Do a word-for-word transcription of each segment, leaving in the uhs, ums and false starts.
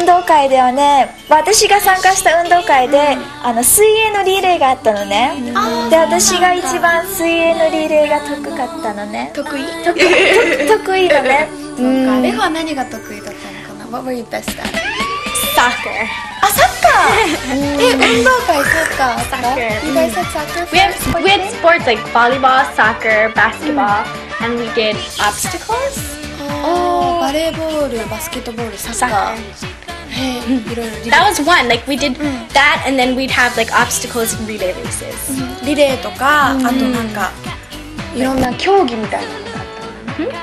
運動会ではね、私が参加した運動会で、あの水泳のリレーがあったのね。で、私が一番水泳のリレーが得かったのね。 得意？ 得意だね。 そうか。レフは何が得意だったのかな？ What were you best at? Soccer. あ、サッカー。え、運動会サッカー。 Soccer. You guys had soccer? We had we had sports like volleyball, soccer, basketball, and we did obstacles. ああ、バレーボール、バスケットボール、サッカー。へえ、いろいろ。 That was one. Like we did that, and then we'd have like obstacles and relay races. リレーとか、あとなんかいろんな競技みたいなのがあったのね。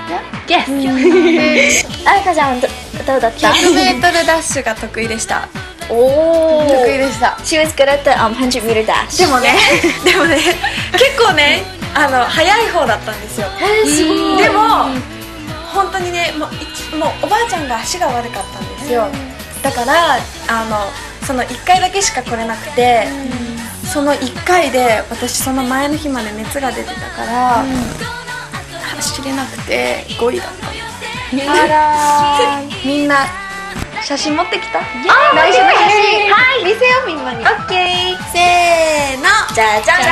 Yes. あやかちゃんどうだった？ ひゃくメートルダッシュが得意でした。 おお。 得意でした。 She was good at the um, one hundred meter dash. でもね、でもね、結構ね、あの速い方だったんですよ。でも本当にね、もういもうおばあちゃんが足が悪かったんですよ。だからあのそのいっかいだけしか来れなくて、そのいっかいで私その前の日まで熱が出てたから。走れなくてごいだった。 あらー。 みんな写真持ってきた？ 内緒の写真。 はい。見せようみんなに。 オッケー。 せーの。 じゃじゃじ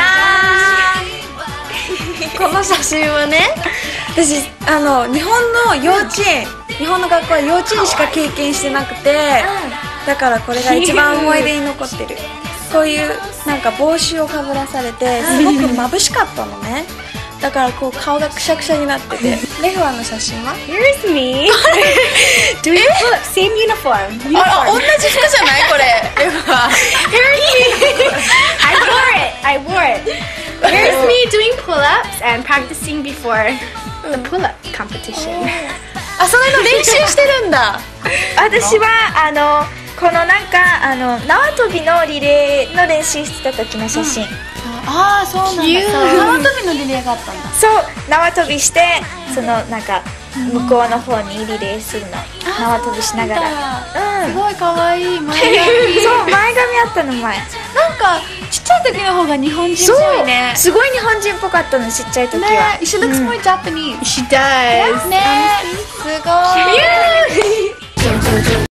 ゃこの写真はね、私あの日本の幼稚園、日本の学校は幼稚園しか経験してなくて、だからこれが一番思い出に残ってる。こういうなんか帽子をかぶらされてすごく眩しかったのね。だからこう顔がくしゃくしゃになってて。レフアの写真は Here's me doing pull-ups. Same uniform. あら、同じ服じゃないこれ。レフア Here's me. I wore it. I wore it. Here's me doing pull-ups and practicing before the pull-up competition. あ、それの練習してるんだ。 私はあのこのなんかあの縄跳びのリレーの練習してた時の写真。 ああ、そうなんだ。縄跳びのリレーがあったんだ。 そう、縄跳びしてそのなんか向こうの方にリレーするの。縄跳びしながら。 すごい可愛い前髪。 そう、前髪あったの前。 なんかちっちゃい時の方が日本人っぽいね。 すごい日本人っぽかったの、ちっちゃい時は。 She looks more Japanese. She does. ね、すごい。